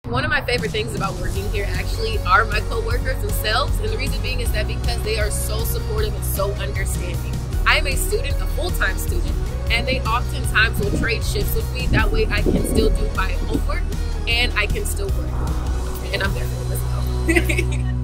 One of my favorite things about working here actually are my coworkers themselves, and the reason being is that because they are so supportive and so understanding. I am a student, a full-time student, and they oftentimes will trade shifts with me. That way I can still do my homework and I can still work. And I'm there for them as well.